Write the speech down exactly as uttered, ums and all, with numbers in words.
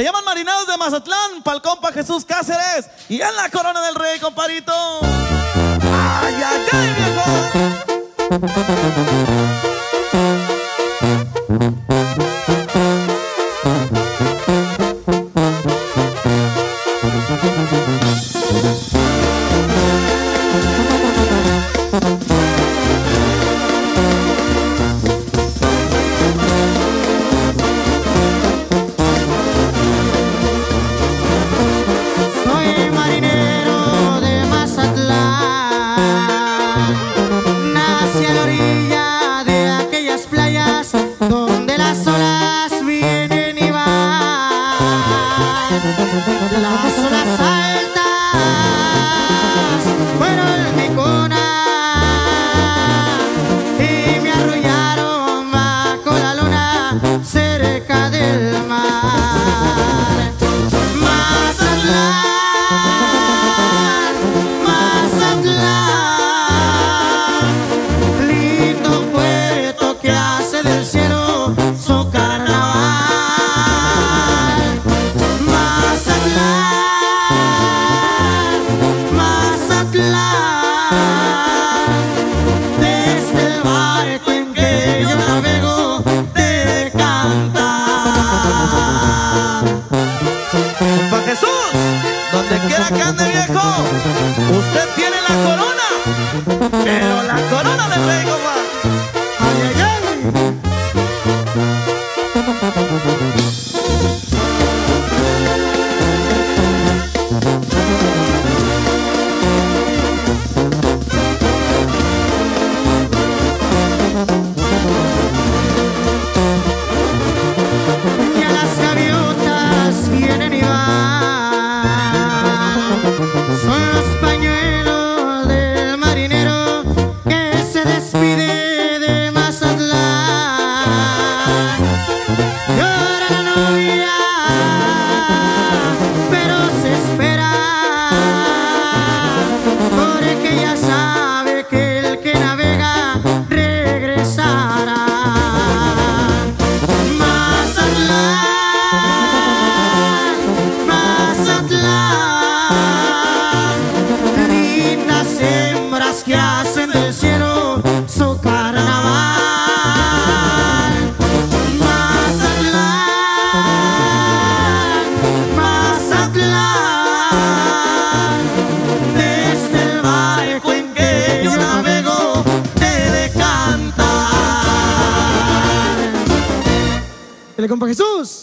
Se llaman Marineros de Mazatlán, pa'l compa Jesús Cáceres. Y en la Corona del Rey, compadito. ¡Ay, ay, ay, viejo! Soy marinero de Mazatlán, nací a la orilla de aquellas playas donde las olas vienen y van. Las olas altas fueron mi cuna y me arrollaron bajo la luna cerca del mar. Mazatlán, Mazatlán, lindo puerto que hace del cielo su carnaval. Mazatlán, Mazatlán, desde el barco en que yo navego te de cantar. ¡Pa' Jesús! Donde quiera que ande, viejo, usted tiene la corona, pero la corona del rey, compa. Ay, ay, ay. Ya las gaviotas vienen y van, son los pañuelos del marinero que se despide de Mazatlán. Llora la novia, pero se espera, porque ya sabe que el que navega regresará. Mazatlán, Mazatlán, lindas hembras que hacen del cielo su carnaval. Mazatlán, Mazatlán, desde el barco en que yo navego te de cantar. ¡Que le compa Jesús!